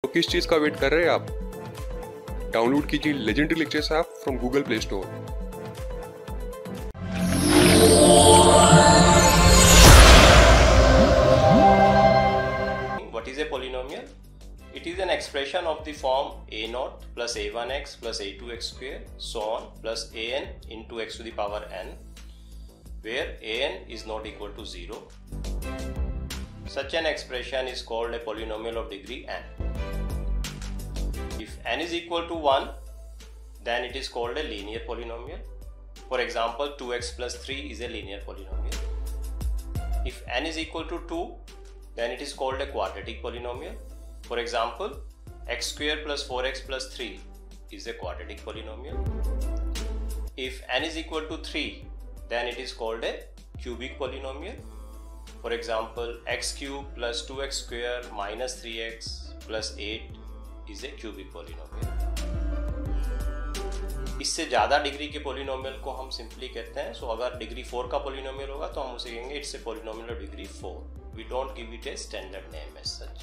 किस चीज का वेट कर रहे हैं आप? डाउनलोड कीजिए legendary lectures app from Google play store. What is a polynomial? It is an expression of the form a0 plus a1x plus a2x square so on plus an into x to the power n, where an is not equal to 0. Such an expression is called a polynomial of degree n. If n is equal to 1, then it is called a linear polynomial. For example, 2x plus 3 is a linear polynomial. If n is equal to 2, then it is called a quadratic polynomial. For example, x square plus 4x plus 3 is a quadratic polynomial. If n is equal to 3, then it is called a cubic polynomial. For example, x cube plus 2x square minus 3x plus 8 is a cubic polynomial. इससे ज़्यादा degree के polynomial को हम simply कहते हैं. सो अगर degree 4 का polynomial होगा तो हम उसे कहेंगे it's a polynomial of degree 4. We don't give it a standard name as such.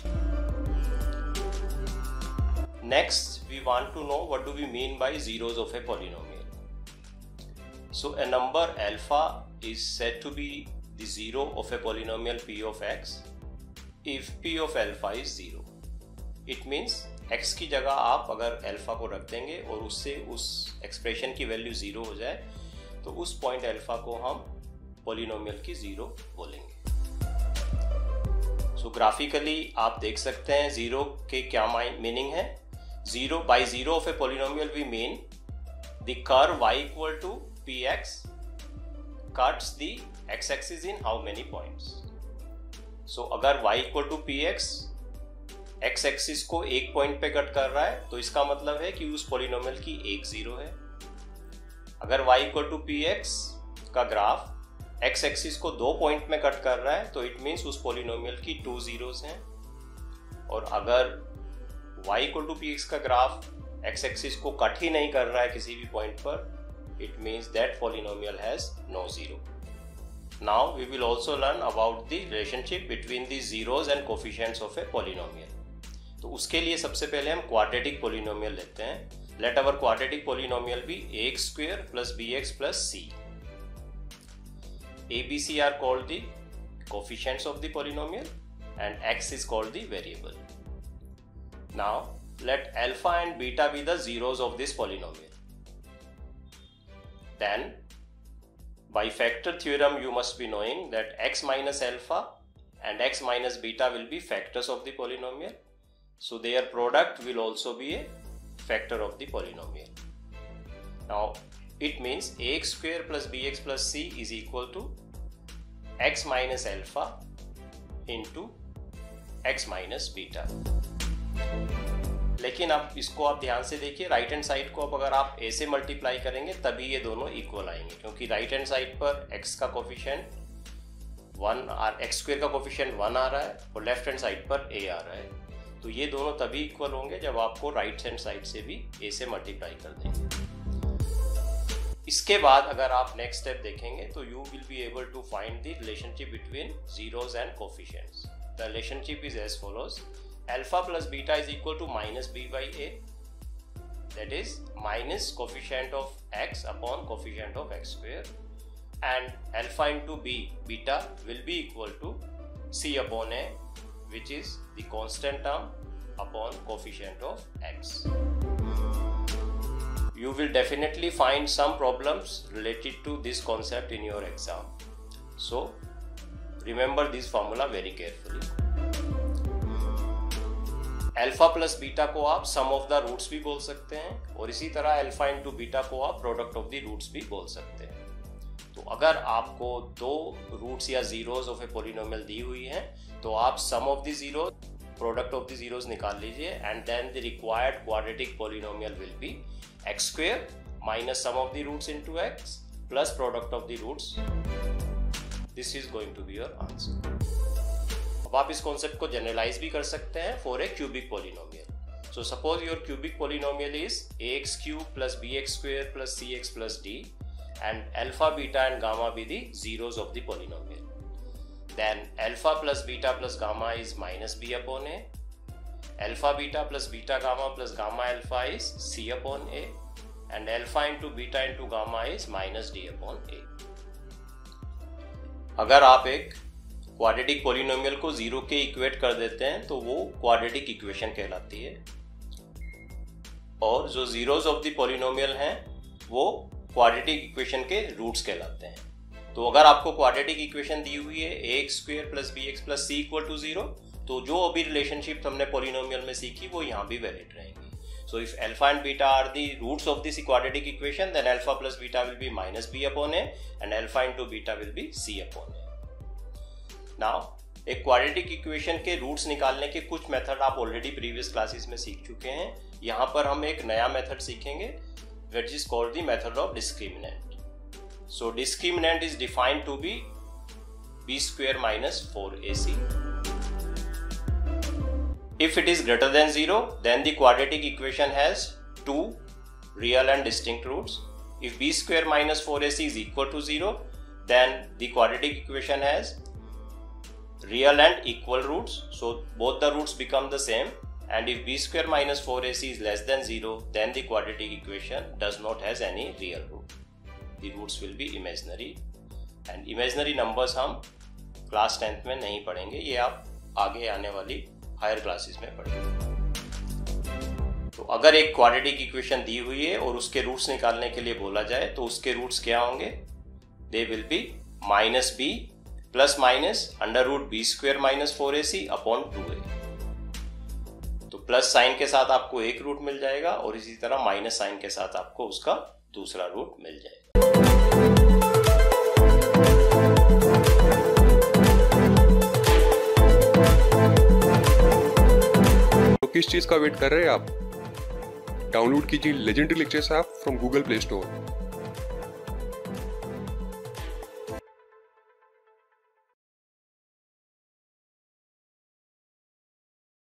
Next we want to know what do we mean by zeros of a polynomial. So a number alpha is said to be the zero of a polynomial p of x if p of alpha is 0. It means x की जगह आप अगर alpha को रख देंगे और उससे उस एक्सप्रेशन की वैल्यू 0 हो जाए तो उस पॉइंट अल्फा को हम पॉलिनोमियल की 0 बोलेंगे. सो ग्राफिकली आप देख सकते हैं 0 के क्या मीनिंग है. 0 by 0 of a polynomial we mean the curve y equal to px cuts the x-axis in how many points. So अगर y equal to px x-axis को एक पॉइंट पे कट कर रहा है तो इसका मतलब है कि उस पॉलिनोमियल की एक 0 है. अगर y equal to px का ग्राफ x-axis को दो पॉइंट में कट कर रहा है तो इट मीन्स उस पॉलिनोमियल की 2 zeros हैं. और अगर y equal to px का ग्राफ x-axis को कट ही नहीं कर रहा है किसी भी पॉइंट पर, it means that polynomial has no zero. Now we will also learn about the relationship between the zeros and coefficients of a polynomial. तो उसके लिए सबसे पहले हम क्वाड्रेटिक पोलिनोमियल लेते हैं. Let our quadratic polynomial be ax square plus bx plus c. A, b, c are called the coefficients of the polynomial and x is called the variable. Now let alpha and beta be the zeros of this polynomial. Then by factor theorem you must be knowing that x minus alpha and x minus beta will be factors of the polynomial. So their product will also be a factor of the polynomial. Now it means ax square plus bx plus c is equal to x minus alpha into x minus beta. लेकिन अब इसको आप ध्यान से देखिए, right hand side को अब अगर आप a से मल्टीप्लाई करेंगे तभी ये दोनों इक्वल आएंगे, क्योंकि राइट हैंड साइड पर x का कोफिशिएंट 1 और x स्क्वायर का कोफिशिएंट 1 आ रहा है और लेफ्ट हैंड साइड पर a आ रहा है. तो ये दोनों तभी इक्वल होंगे जब आपको राइट हैंड साइड से भी a से मल्टीप्लाई कर देंगे. इसके बाद अगर आप नेक्स्ट स्टेप देखेंगे तो you will be able to find the relationship between zeros and coefficients. The relationship is as follows. Alpha plus beta is equal to minus b by a, that is minus coefficient of x upon coefficient of x square, and alpha into beta will be equal to c upon a, which is the constant term upon coefficient of x. You will definitely find some problems related to this concept in your exam, so remember this formula very carefully. Alpha plus beta को आप sum of the roots भी बोल सकते हैं और इसी तरह alpha into beta को आप प्रोडक्ट ऑफ द रूट्स भी बोल सकते हैं. तो अगर आपको दो रूट्स या जीरोस ऑफ ए पॉलिनोमियल दी हुई हैं तो आप sum of the zeros, product of the zeros निकाल लीजिए and then the required quadratic polynomial will be x square minus sum of the roots into x plus product of the roots. This is going to be your answer. अब आप इस concept को generalise भी कर सकते हैं for a cubic polynomial. So suppose your cubic polynomial is ax cube plus bx square plus cx plus d and alpha, beta and gamma be the zeros of the polynomial. Then alpha plus beta plus gamma is minus b upon a alpha beta plus beta gamma plus gamma alpha is C upon A, and alpha into beta into gamma is minus D upon A. अगर आप एक quadratic polynomial को zero के equate कर देते हैं तो वो क्वाड्रेटिक इक्वेशन कहलाती है, और जो जीरोस ऑफ द पॉलिनोमियल हैं वो क्वाड्रेटिक इक्वेशन के रूट्स कहलाते हैं। तो अगर आपको क्वाड्रेटिक इक्वेशन दी हुई है ax² + bx + c = 0, तो जो अभी रिलेशनशिप हमने पॉलिनोमियल में सीखी वो यहाँ भी वैलिड रहेंगी। So if alpha and beta are the roots of this quadratic equation, then alpha plus beta will be minus b upon a and alpha into beta will be c upon a. Now एक quadratic equation के roots निकालने के कुछ method आप already previous classes में सीख चुके हैं। यहाँ पर हम एक नया मेथड सीखेंगे which is called the method of discriminant. So discriminant is defined to be b² minus 4ac. If it is greater than 0, then the quadratic equation has two real and distinct roots. If b² minus 4ac is equal to 0, then the quadratic equation has real and equal roots. So both the roots become the same. And if b² minus 4ac is less than 0, then the quadratic equation does not has any real root. The roots will be imaginary. And imaginary numbers हम class 10th में नहीं पढ़ेंगे, ये आप आगे आने वाली higher classes में पढ़ेंगे। तो अगर एक क्वाड्रेटिक इक्वेशन दी हुई है और उसके रूट्स निकालने के लिए बोला जाए तो उसके रूट्स क्या होंगे? They will be -b plus minus √b² minus 4ac upon 2a. तो प्लस साइन के साथ आपको एक रूट मिल जाएगा और इसी तरह माइनस साइन के साथ आपको उसका दूसरा रूट मिल जाएगा। तो किस चीज का वेट कर रहे हैं आप? डाउनलोड कीजिए legendary lectures app from Google play store.